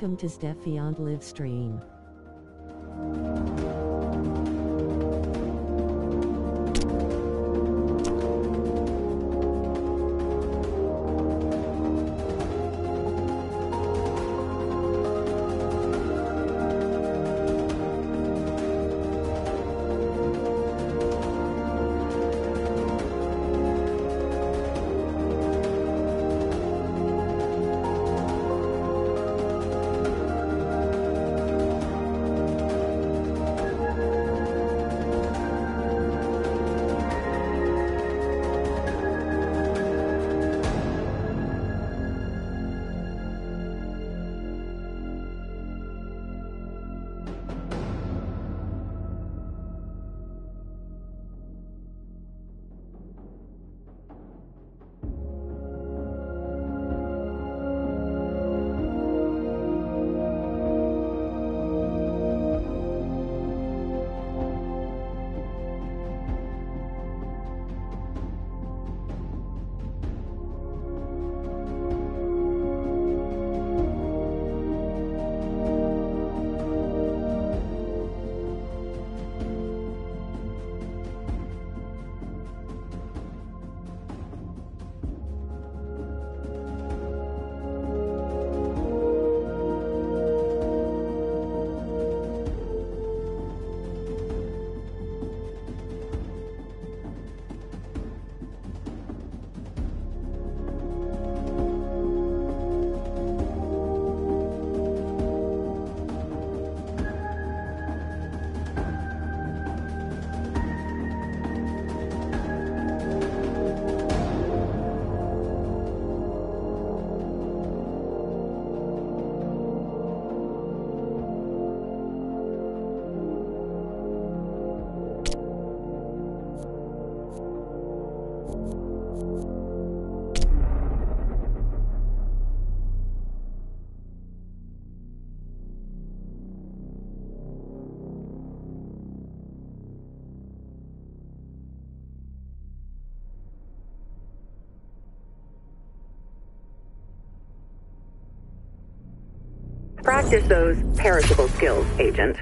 Welcome to Steffiant live stream. Practice those perishable skills, Agent.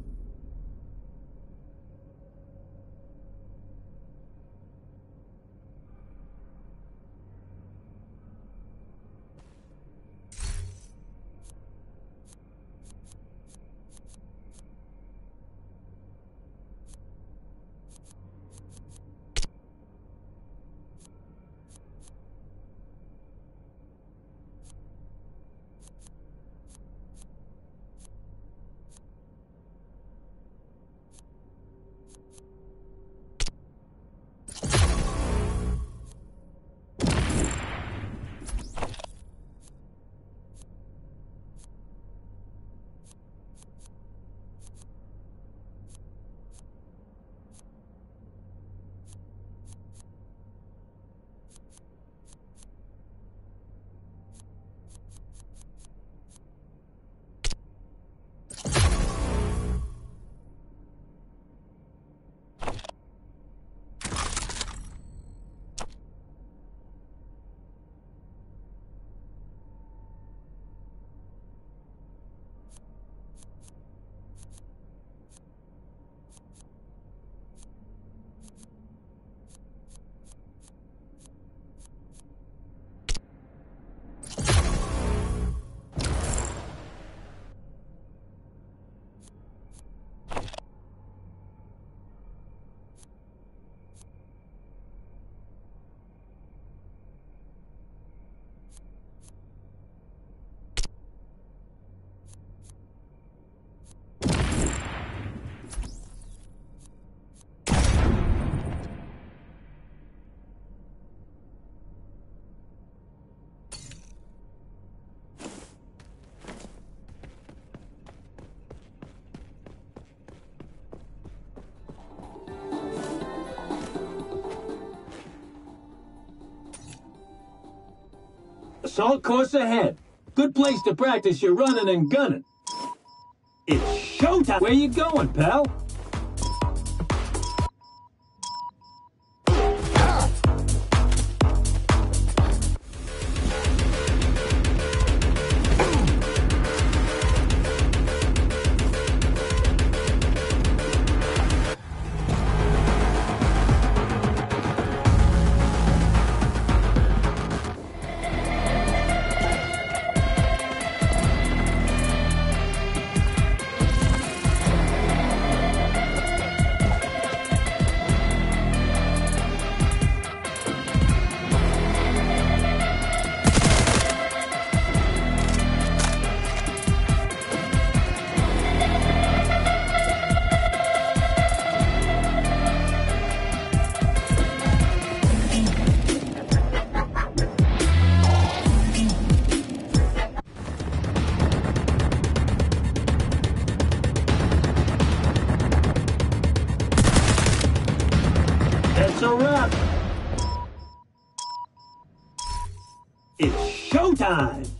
Assault course ahead. Good place to practice your running and gunning. It's showtime. Where you going, pal? showtime!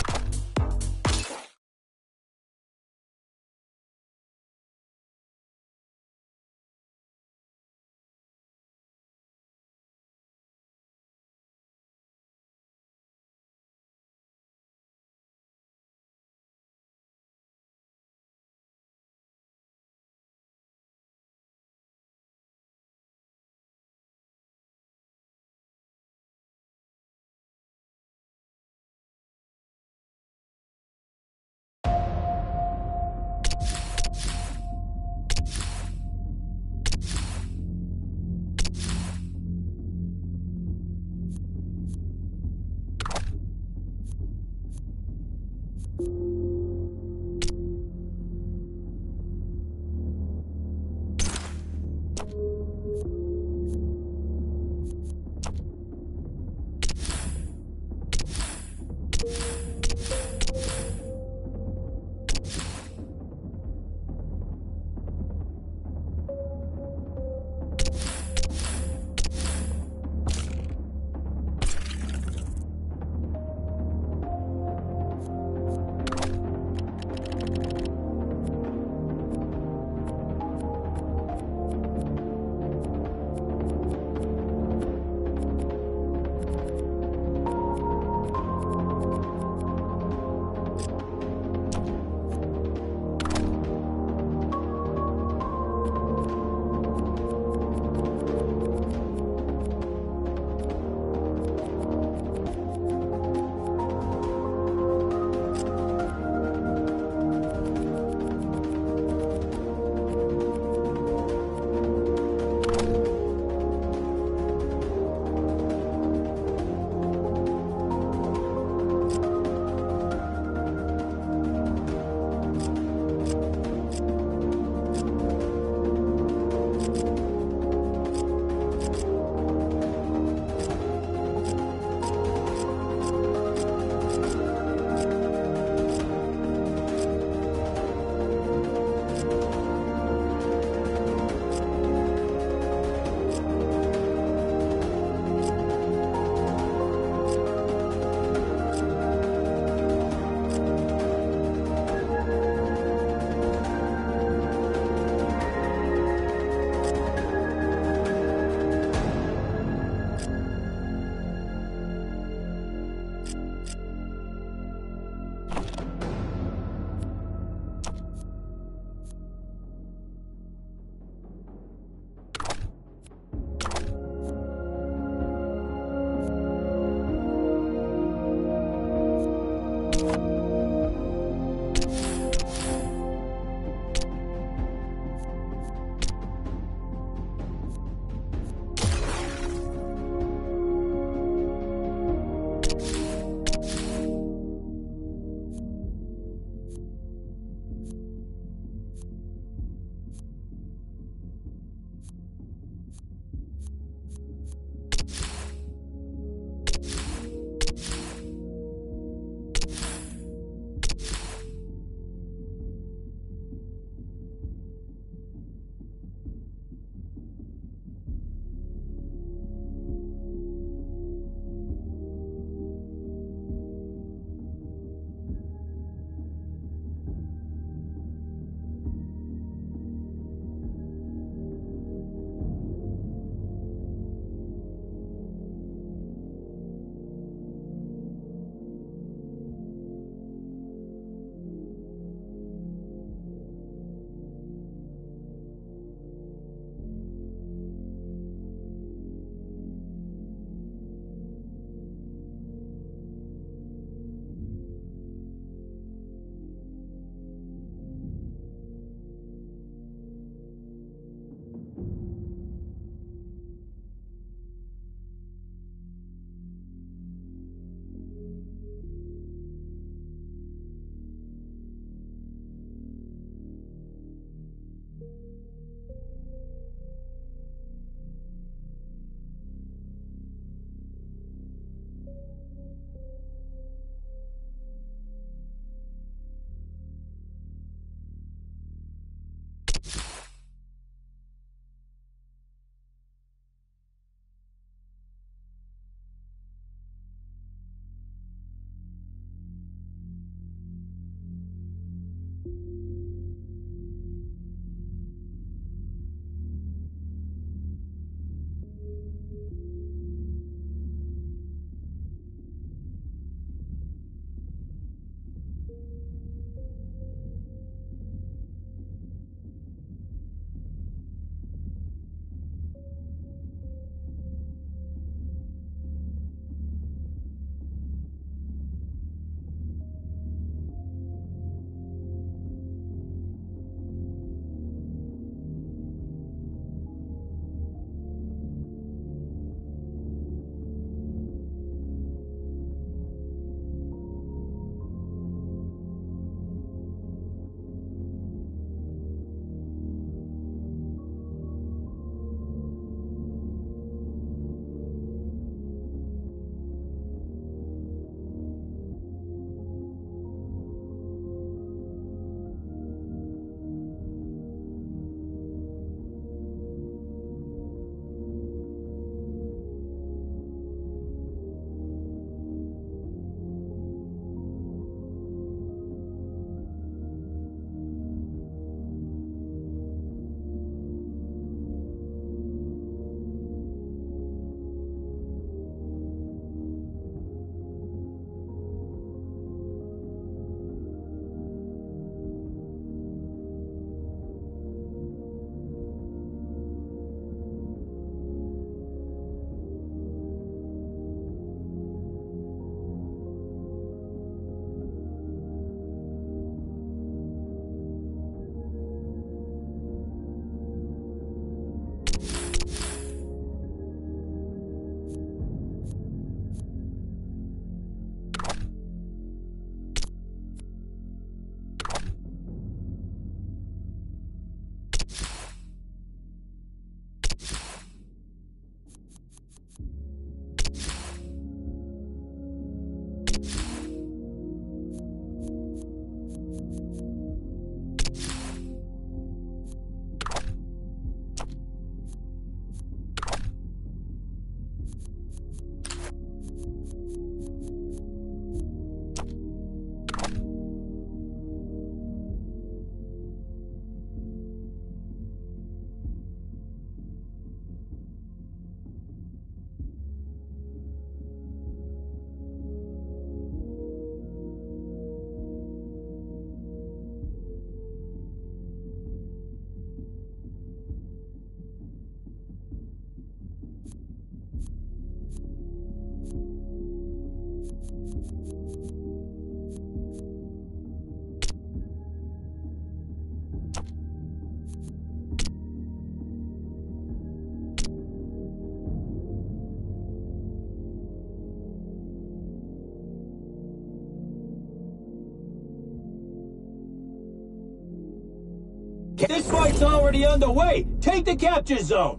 fight's already underway. Take the capture zone.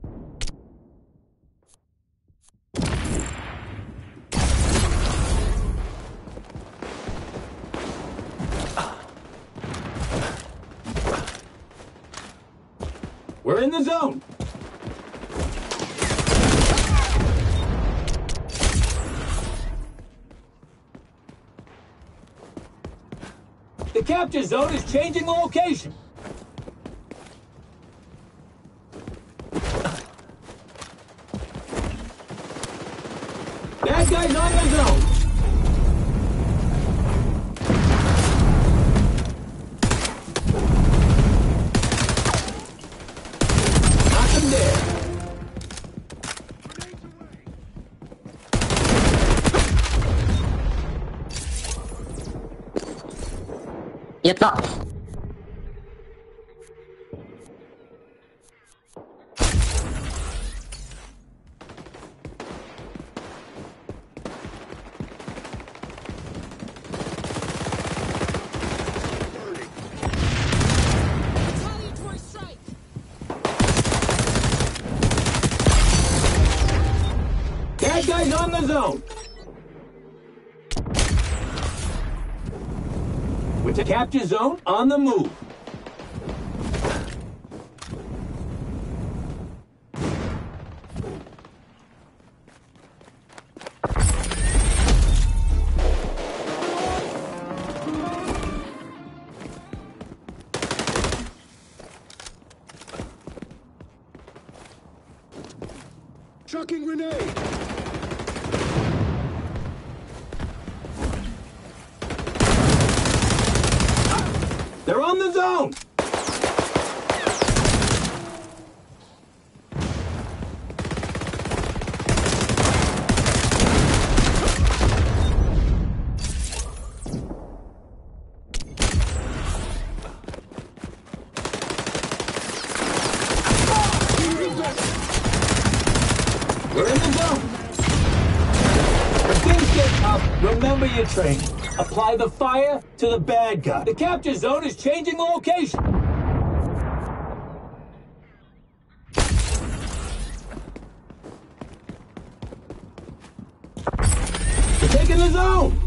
We're in the zone. The capture zone is changing location. Bad guys on the zone. Knock him dead. يطلع. Bad guys on the zone. With the capture zone on the move. Chucking grenade! They're on the zone. We're in the zone. When things get tough, remember your training. Apply the fire to the bad guy. The capture zone is changing location. They're taking the zone.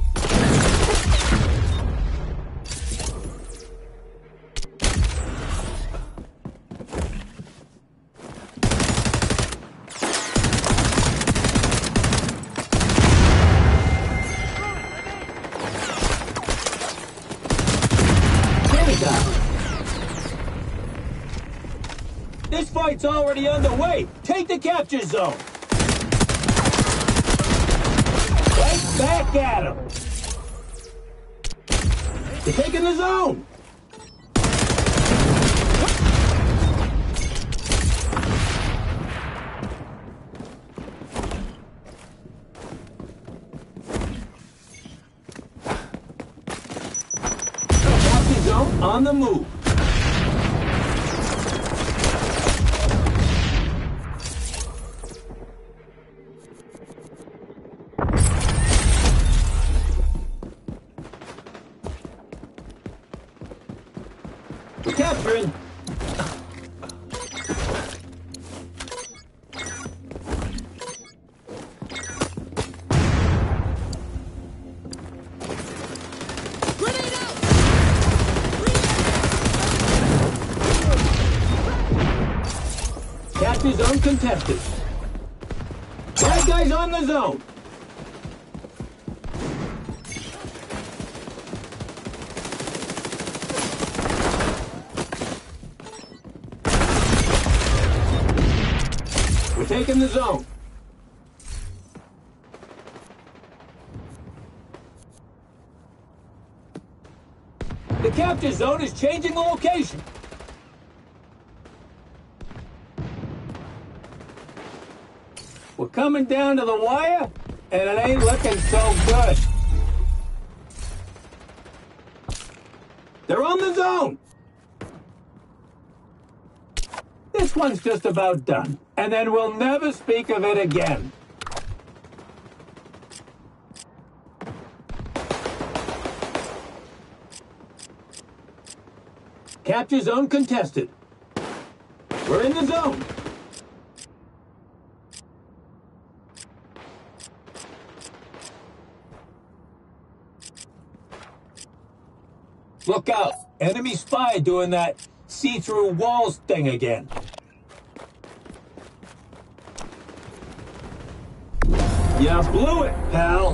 This fight's already underway. Take the capture zone. Right back at him. They're taking the zone. Capture zone on the move. Capturing. Grenade out! Capture zone contested. Bad guys on the zone. We're taking the zone. The capture zone is changing location. We're coming down to the wire, and it ain't looking so good. They're on the zone. This one's just about done, and then we'll never speak of it again. Capture zone contested. We're in the zone. Look out. Enemy spy doing that see-through walls thing again. You blew it, pal.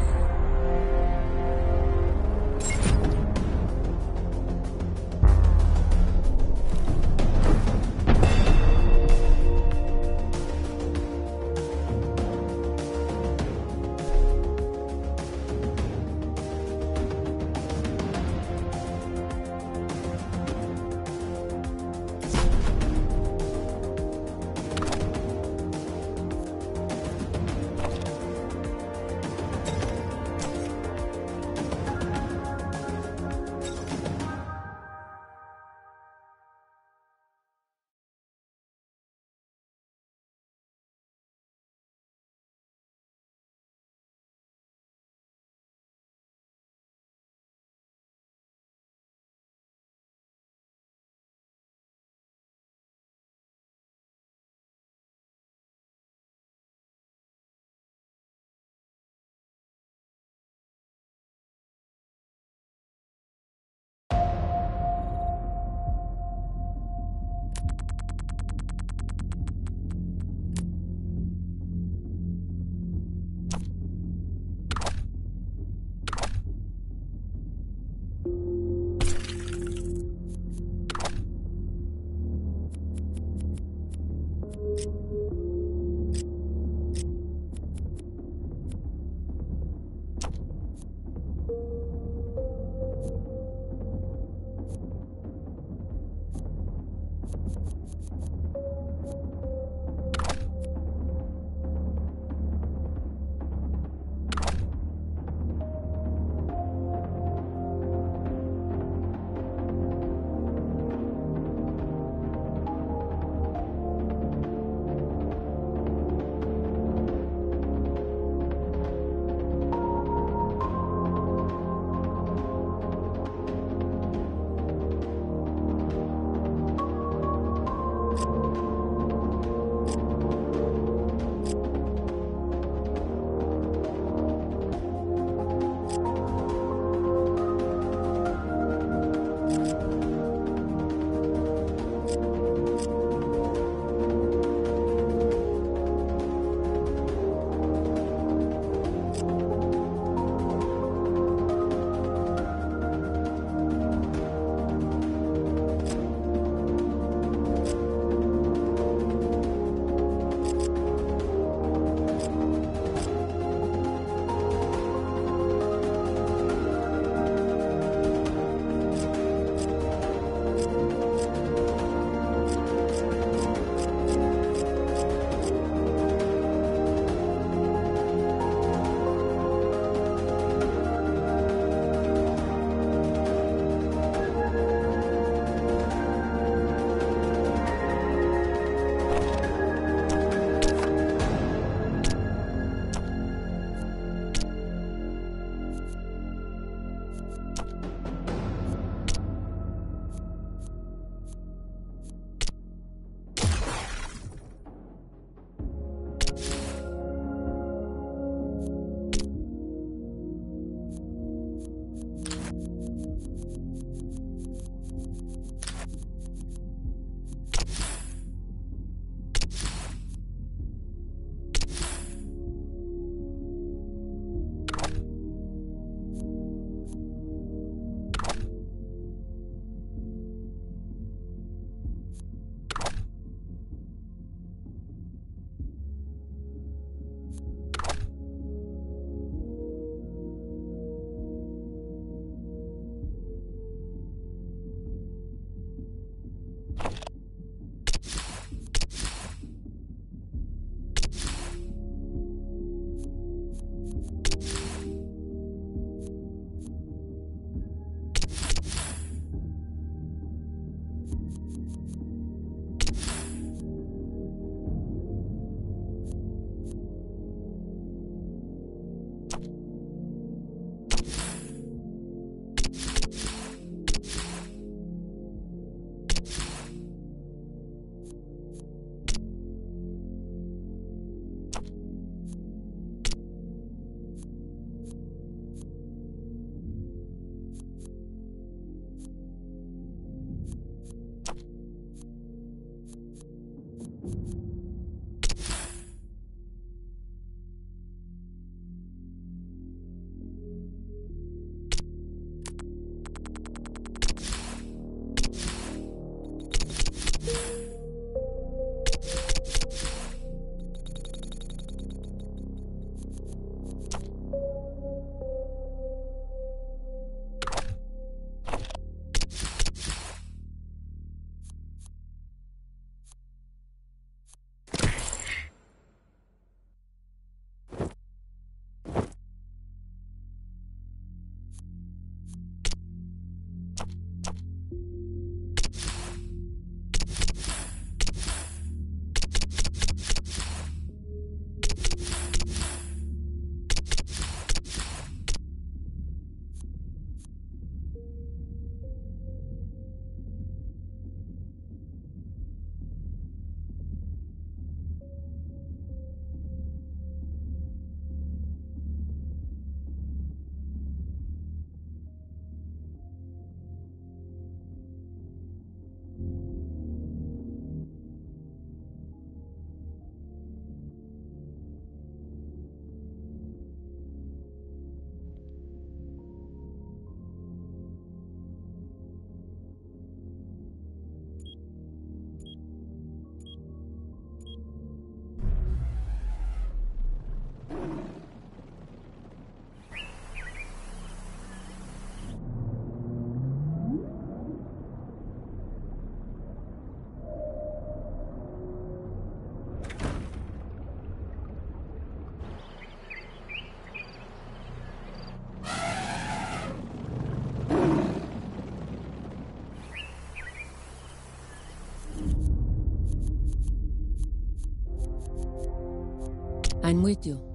I'm with you.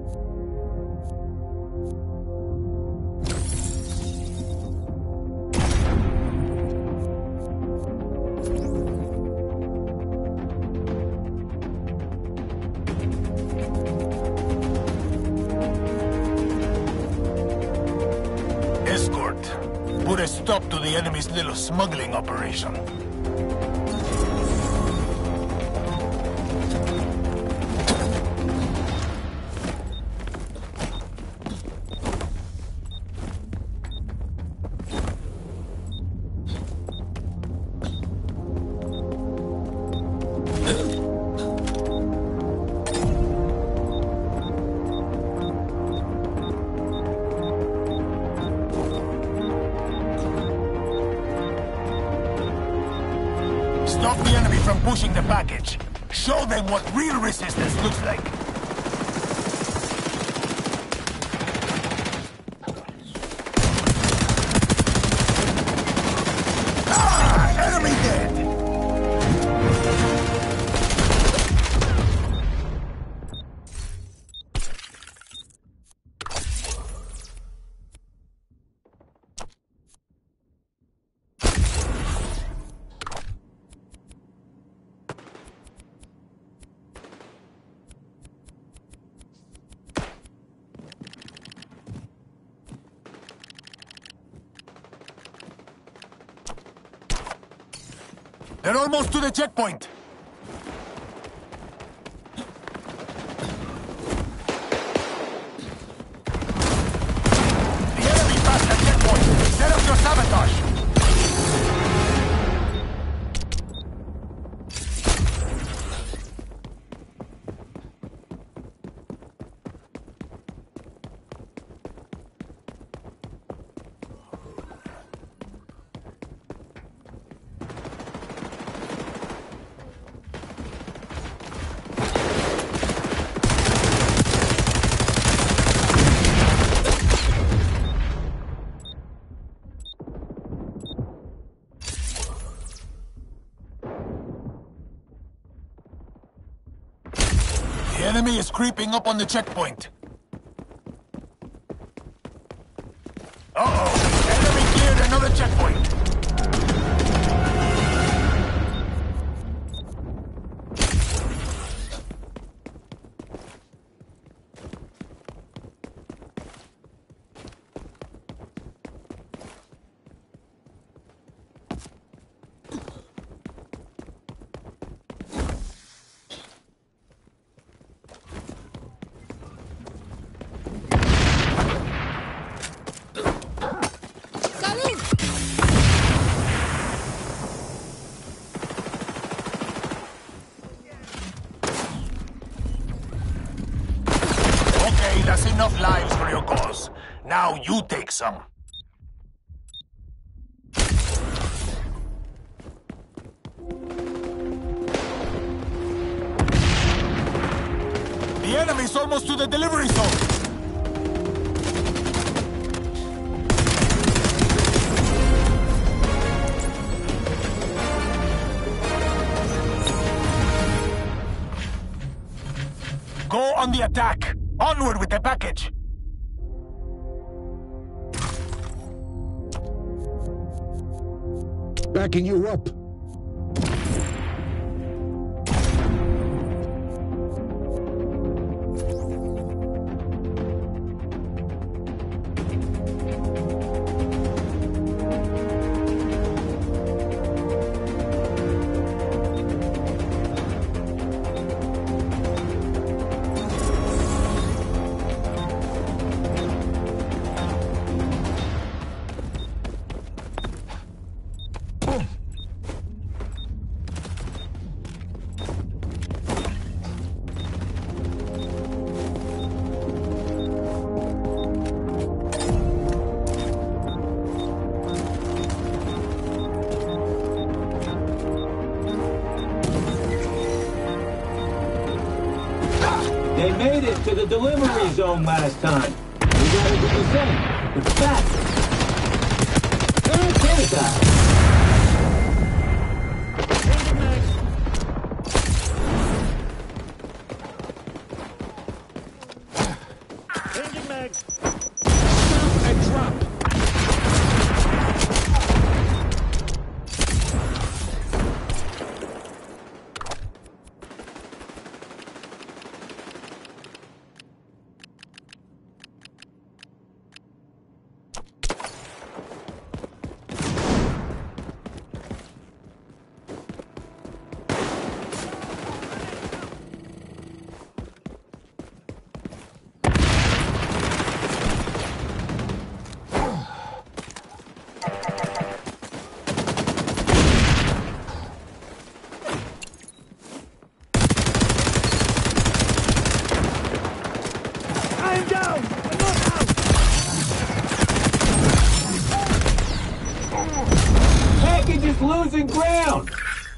Escort. Put a stop to the enemy's little smuggling operation. Stop the enemy from pushing the package. Show them what real resistance looks like. Ah! Enemy dead! They're almost to the checkpoint. The enemy passed the checkpoint. Set up your sabotage. The enemy is creeping up on the checkpoint. Uh-oh! Enemy cleared another checkpoint. enough lives for your cause. Now you take some. The enemy's almost to the delivery zone. Go on the attack! Onward with the package! Backing you up. They made it to the delivery zone last time. We gotta do the same. It's fast. Take that. Changing mag. Stop and drop. Package is losing ground.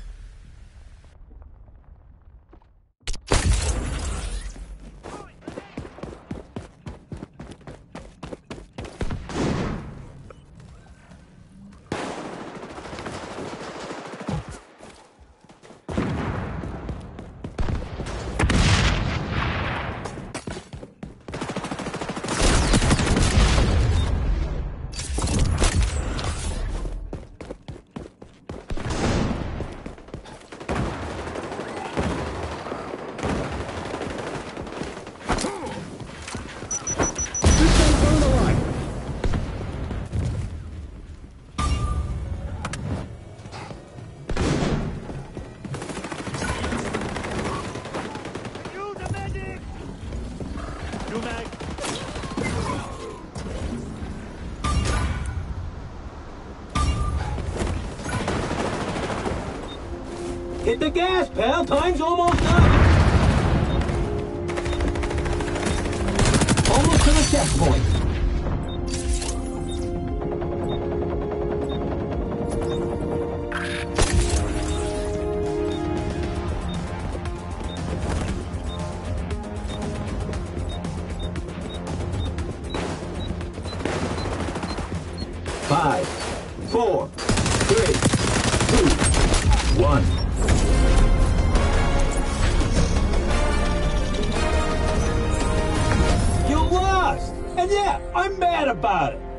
Hit the gas, pal. Time's almost up. Almost to the checkpoint. Five, 4, 3, 2, 1. You lost! And yeah, I'm mad about it.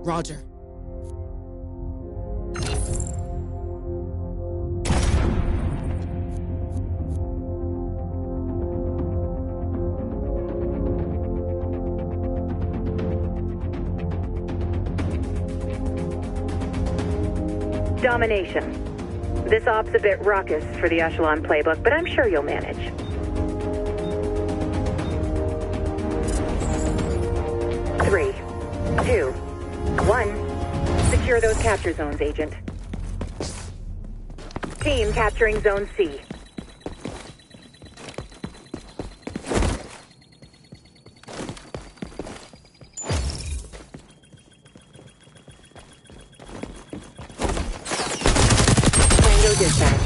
Roger. Domination. This op's a bit raucous for the Echelon playbook, but I'm sure you'll manage. 3, 2, 1. Secure those capture zones, Agent. Team capturing Zone C. Tango dispatch.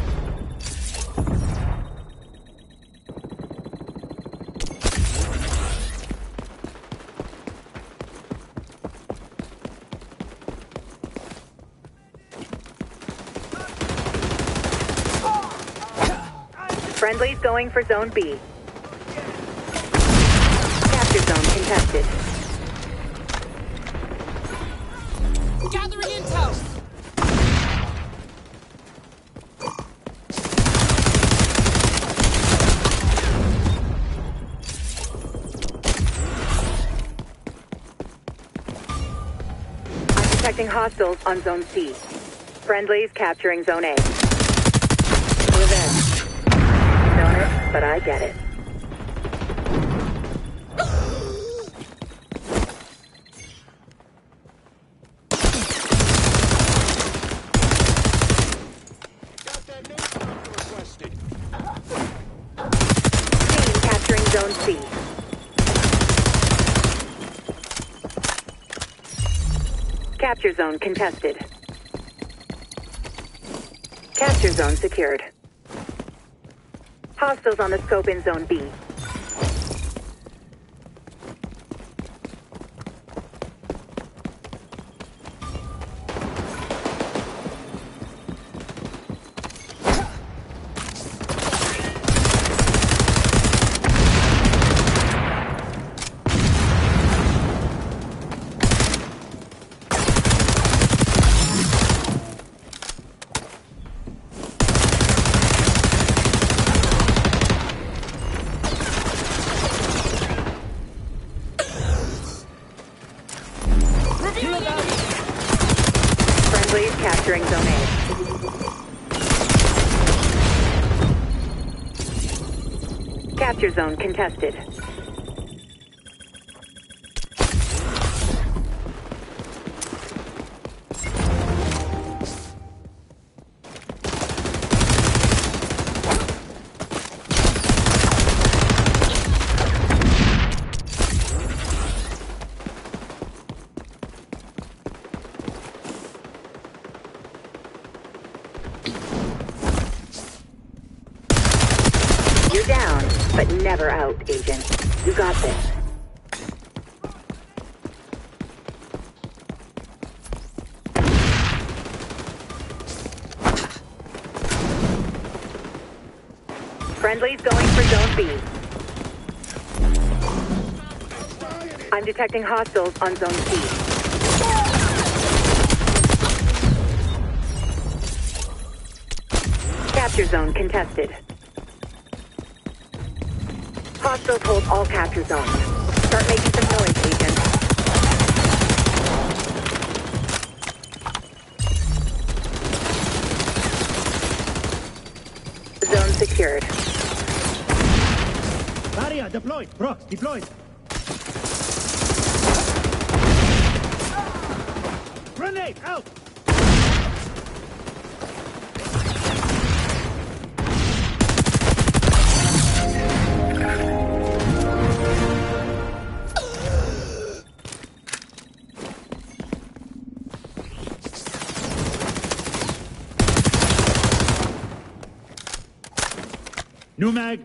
Friendly's going for Zone B. Capture zone contested. Gathering intel! I'm detecting hostiles on Zone C. Friendly's capturing Zone A. Revenge. Don't it, but I get it. Team capturing Zone C. Capture zone contested. Capture zone secured. Hostiles on the scope in Zone B. Friendly's capturing Zone A. Capture zone contested. You're down, but never out, Agent. You got this. Friendly's going for Zone B. I'm detecting hostiles on Zone C. Capture zone contested. Hostiles hold all capture zones. Start making some noise, Agent. Zone secured. Barrier deployed. Brox deployed. Grenade out. New mag.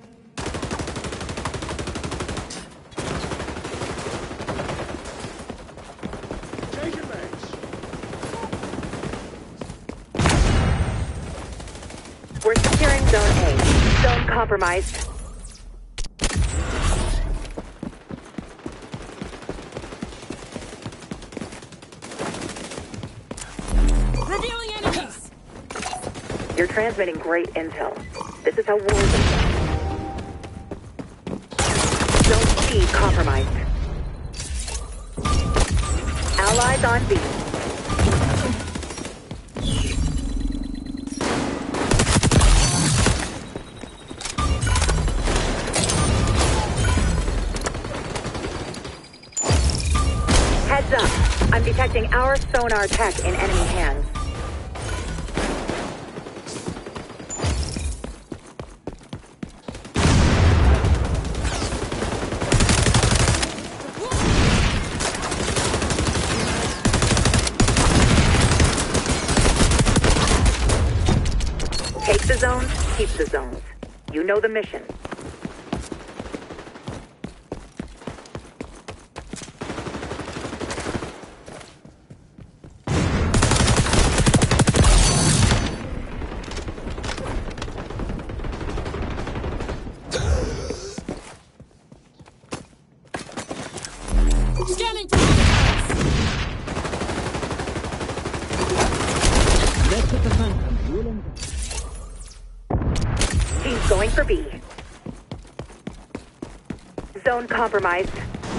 We're securing Zone A. Zone compromised. You're transmitting great intel. This is how wars are done. Zone C compromised. Allies on B. Heads up. I'm detecting our sonar tech in enemy hands. Take the zones, keep the zones. You know the mission. Scanning for hostiles. Team's going for B. Zone compromised.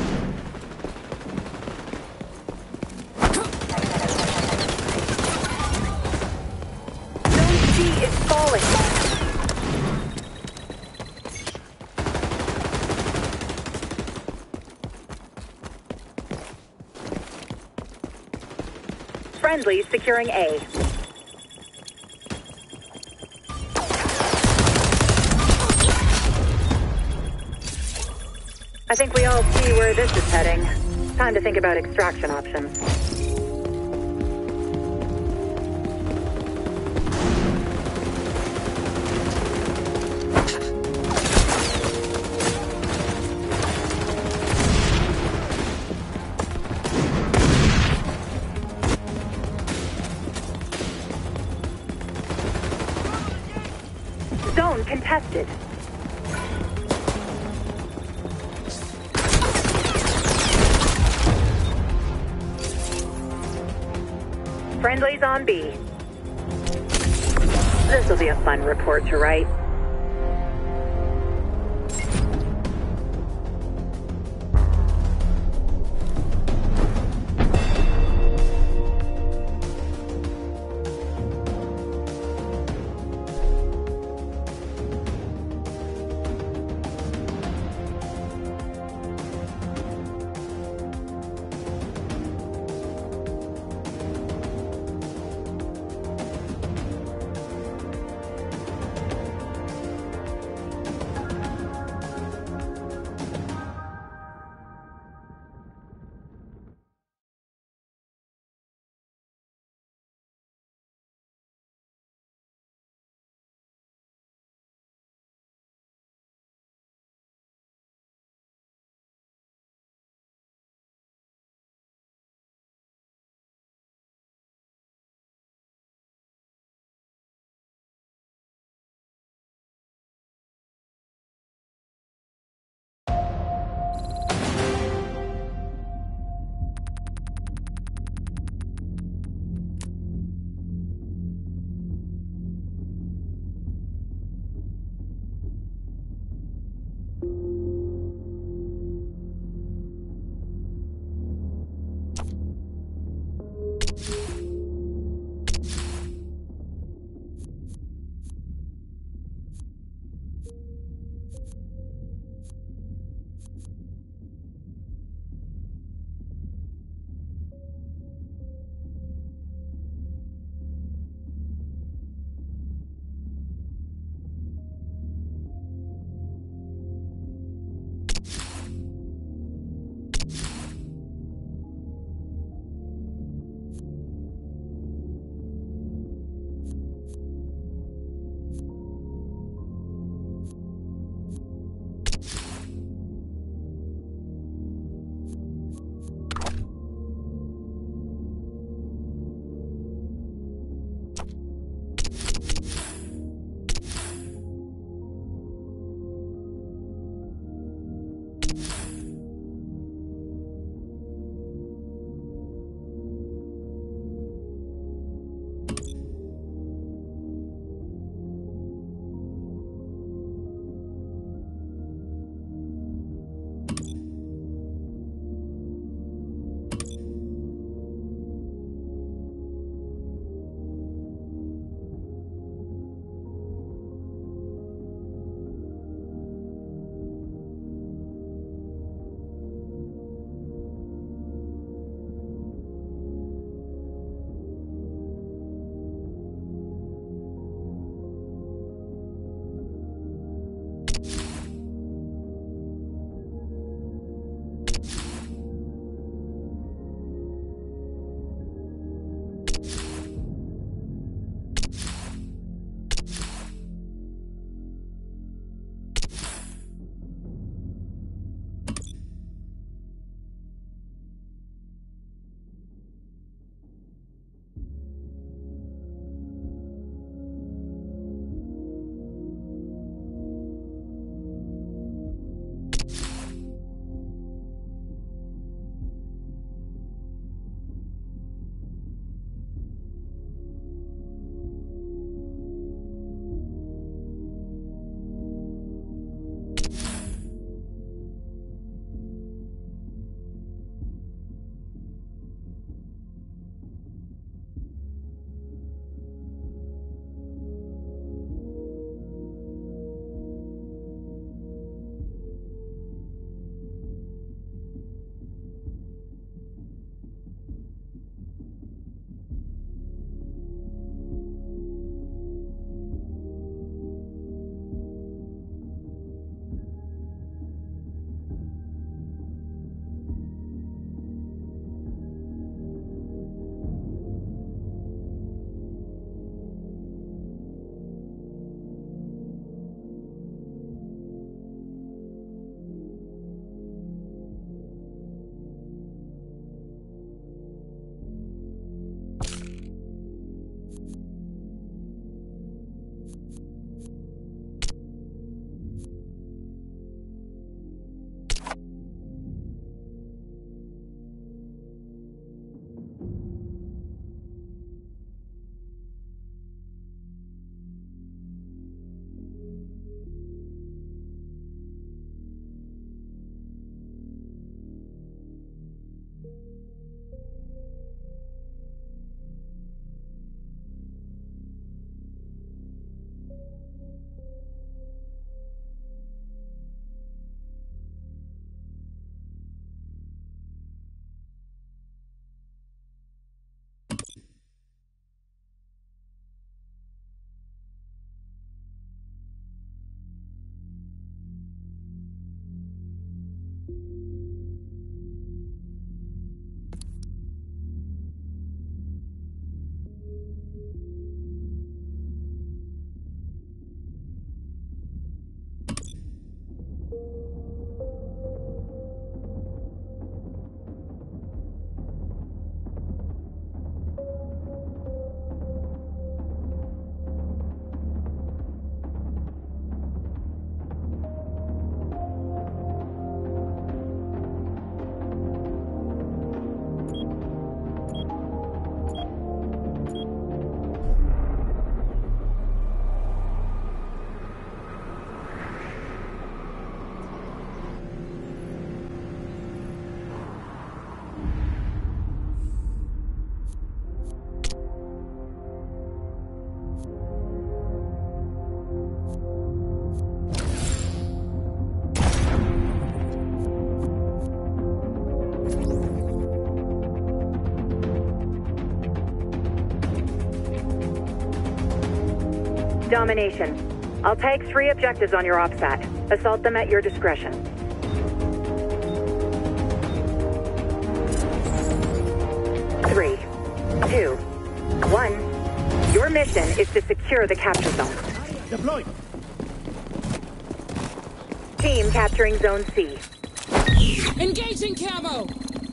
Zone C is falling. Friendly securing A. I think we all see where this is heading. Time to think about extraction options. Zone contested. Friendlies on B. This'll be a fun report to write. Domination. I'll tag 3 objectives on your OPSAT. Assault them at your discretion. 3, 2, 1. Your mission is to secure the capture zone. Deploy. Team capturing Zone C. Engaging camo!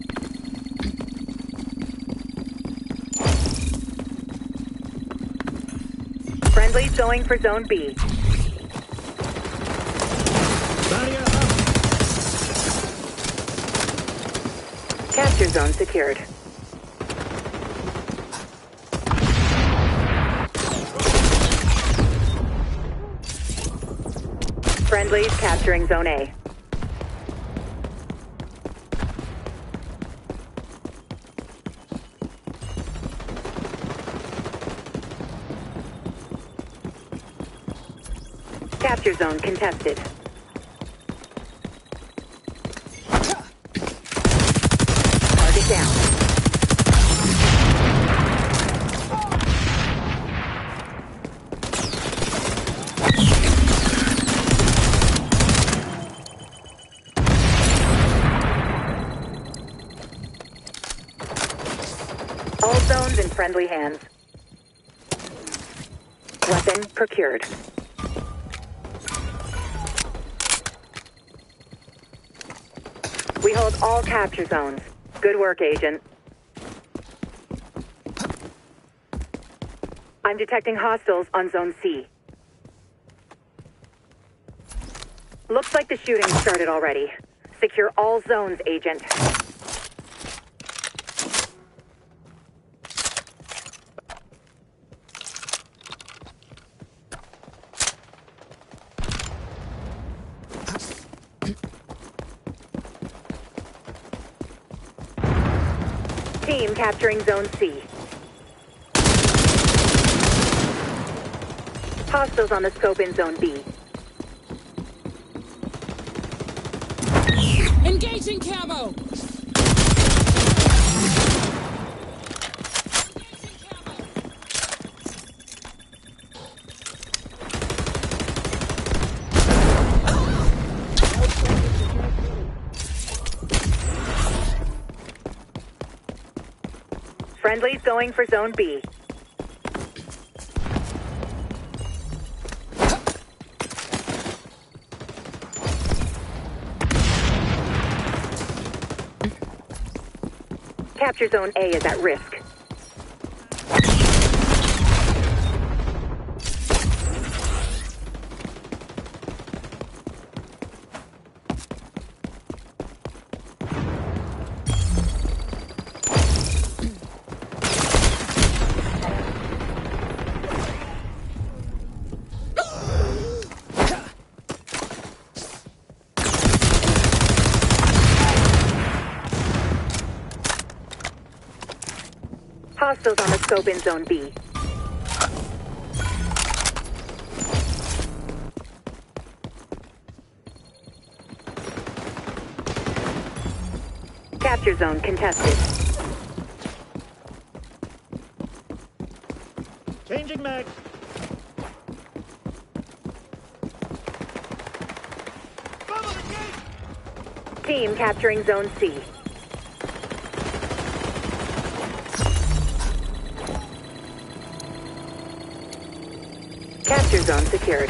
Friendly's going for Zone B. Barrier up. Capture zone secured. Friendly's capturing Zone A. Capture zone contested. Target down. All zones in friendly hands. Weapon procured. We hold all capture zones. Good work, Agent. I'm detecting hostiles on Zone C. Looks like the shooting started already. Secure all zones, Agent. Team capturing Zone C. Hostiles on the scope in Zone B. Engaging camo! Friendly's going for Zone B. Capture Zone A is at risk. Hostiles on the scope in Zone B. Capture zone contested. Changing mag. Team capturing Zone C. Capture zone secured.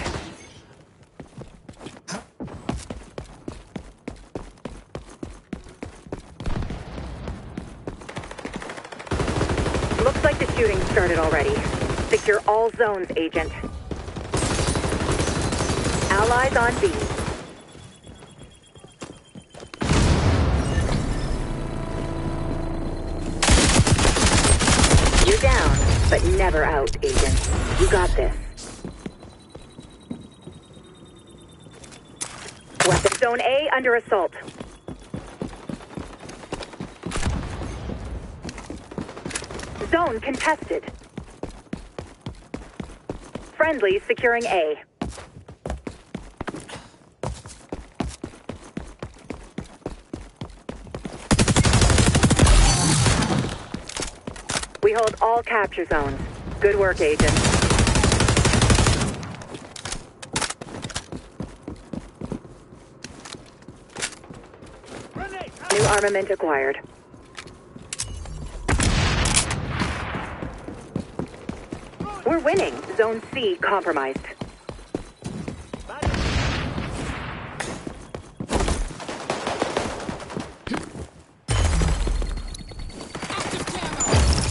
Looks like the shooting started already. Secure all zones, Agent. Allies on B. You're down, but never out, Agent. You got this. Weapon Zone A under assault. Zone contested. Friendly securing A. We hold all capture zones. Good work, Agent. New armament acquired. We're winning. Zone C compromised. Active camo.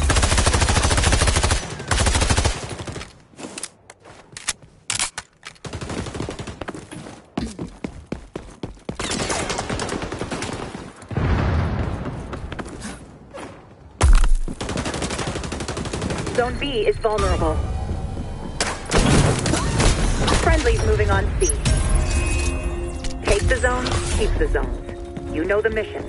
Zone B is vulnerable. Friendly's moving on C. Take the zone, keep the zones. You know the mission.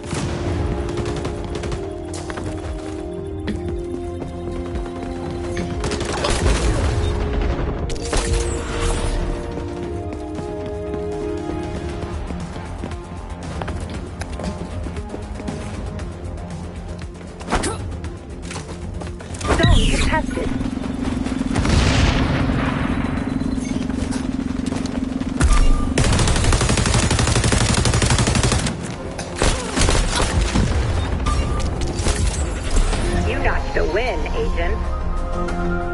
Zone contested. You notched a win, Agent.